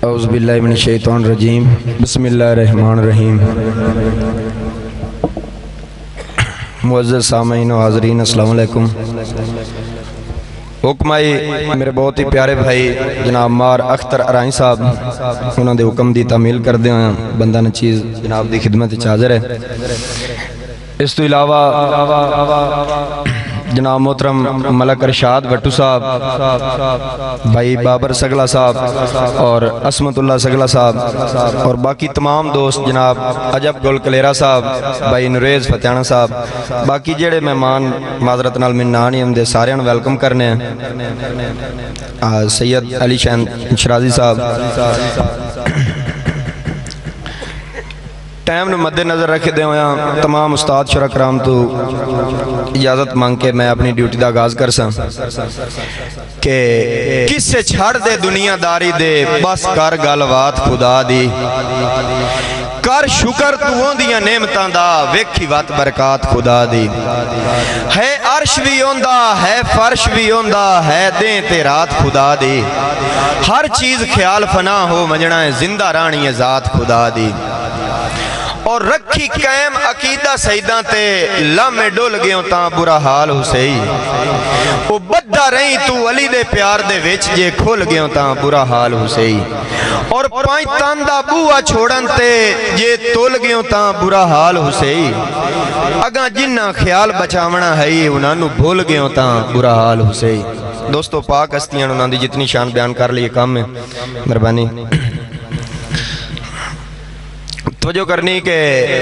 اعوذ باللہ من الشیطان الرجیم بسم اللہ الرحمن الرحیم۔ معزز سامعین و حاضرین السلام علیکم۔ حکم آئی میرے بہت ہی پیارے بھائی جناب مار اختر ارائیں صاحب انہوں نے حکم دی تعمیل کر دے ہیں، بندہ نچیز جناب دی خدمت حاضر ہے۔ اس تو علاوہ جناب محترم ملک ارشاد وٹو صاحب، بھائی بابر سگلا صاحب اور عصمت اللہ سگلا صاحب اور باقی تمام دوست جناب عجب گل کلیرہ صاحب، بھائی نریز فتیانہ صاحب، باقی جڑے مہمان معذرت نال من نہ نہیں ہم سارے ویلکم کرنے ہیں۔ سید علی شہن شرازی صاحب، ٹائم نے مد نظر رکھے دے ہویا تمام استاد شرح کرام تو اجازت مانگ کے میں اپنی ڈیوٹی دا آغاز کر ساں کہ کس سے چھڑ دے دنیا داری دے، بس کر گالوات خدا دی، کر شکر تو ہون دیا نعمتاں دا، ویکھی وات برکات خدا دی۔ ہے عرش بھی ہوندہ ہے فرش بھی ہوندہ ہے دیں تے رات خدا دی، ہر چیز خیال فنا ہو مجنہ ہے زندہ رانی ذات خدا دی۔ اور رکھی قائم عقیدہ سیداں تے لامے ڈول گئے تاں برا حال حسین، او بدھا رہی تو علی دے پیار دے وچ جے کھول گئے تاں برا حال حسین، اور پائیں تاندہ بوہ چھوڑن تے جے تول گئے تاں برا حال حسین، اگاں جنہ خیال بچاونا ہے انہاں نو بھول گئے تاں برا حال حسین۔ دوستو پاک ہستیاں انہاں دی جتنی شان بیان کر لیے کام میں مہربانی توجہ کرنی کہ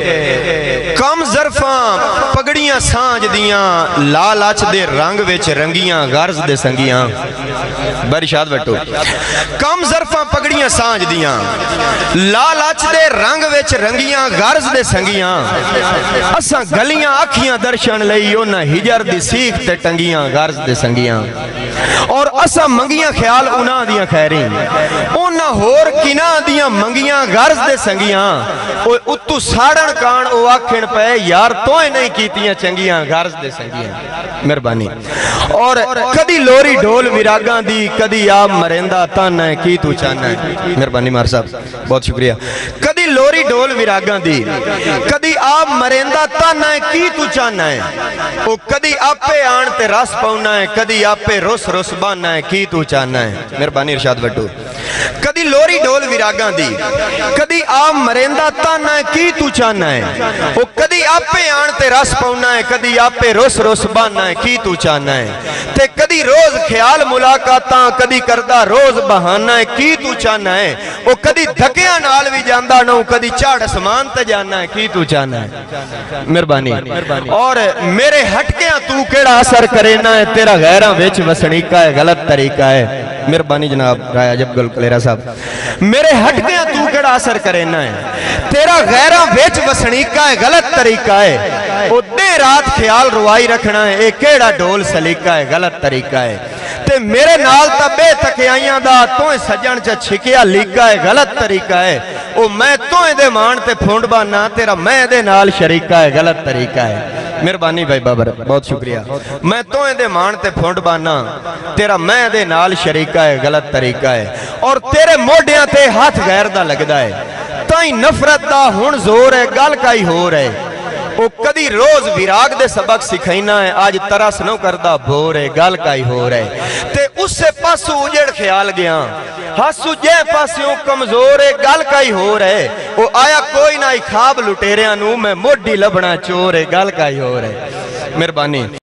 کم ظرفاں پگڑیاں سانج دیاں لال اچ دے رنگ وچ رنگیاں غرض دے سنگیاں، برشاد وٹو کم ظرفاں پگڑیاں سانج دیاں لال اچ دے رنگ وچ رنگیاں غرض دے سنگیاں، اساں گلیاں آکھیاں درشن لئی اونا ہجر دی سیکھ تے ٹنگیاں غرض دے سنگیاں، اور اساں منگیاں خیال انہاں دیاں خیریں اونا ہور کناں دیاں منگیاں غرض دے سنگیاں، اتو ساڑن کان او آکھن پہ یار توئے نہیں کیتیاں چنگیاں غرض دے سنگیاں مہربانی۔ اور کدی لوری ڈھول وراگاں دی کدی آپ مرندہ تانا ہے کی تو چانا ہے، مہربانی مار صاحب بہت شکریہ۔ کدی لوری ڈھول وراگاں دی کدی آپ مرندہ تانا ہے کی تو چانا ہے، او کدی آپے آن تے راس پاؤنا ہے کدی آپے روس روس بانا ہے کی تو چانا ہے، مہربانی ارشاد وٹو۔ کدی لوری ڈھول وراگاں دی کدی آپ مرندہ تانا ہے کی تو چانا ہے، او کدی آپے آن تے رس پاؤنا ہے کدی آپے روس روس بانا ہے کی تو چانا ہے، تے کدی روز خیال ملاقاتاں کدی کردہ روز بہانا ہے کی تو چانا ہے، او کدی دھکیاں نال بھی جاندہ نو کدی چاڑ اسمان تے جانا ہے کی تو چانا ہے، مہربانی۔ اور میرے ہٹکیاں تو کیڑا اثر کرینا ہے، تیرا غیرہ ویچ وسنیکہ ہے غلط طریقہ ہے، مہربانی جناب رائے عجب گل کلیرہ صاحب۔ میرے ہٹکیاں تو کیڑا اثر کرینا ہے، تیرا غیرہ ویچ وسنیکہ ہے غلط طریقہ ہے، او دے رات خیال روائی رکھنا ہے ایک کیڑا ڈھول سلیقہ ہے غلط طریقہ ہے، تے میرے نال تا بے تکیائیاں دا توئے سجن چا چھکیا لیکہ ہے غلط طریقہ ہے، او میں توئے دے مان تے پھونڈ بانا تیرا میں دے نال شریکہ ہے غلط طریقہ ہے، مہربانی بھائی بابر بہت شکریہ۔ میں توئے دے مان تے پھونڈ بانا تیرا میں دے نال شریکہ ہے غلط طریقہ ہے، اور تیرے موڈیاں تے ہاتھ غیر دا لگدا ہے، تائیں نفرت دا ہون زور ہے گال کائی ہو رہے، او کدی روز ویراگ دے سبق سکھائینا ہے آج ترس نو کردہ بھور ہے گال کائی ہو رہے، تے اس سے پاسو اجڑ خیال گیا ہاسو جے پاسیوں کمزور ہے گال کائی ہو رہے، او آیا کوئی نہ خواب لٹیریاں نو میں موڈی لبنا چور ہے گال کائی ہو رہے، مہربانی۔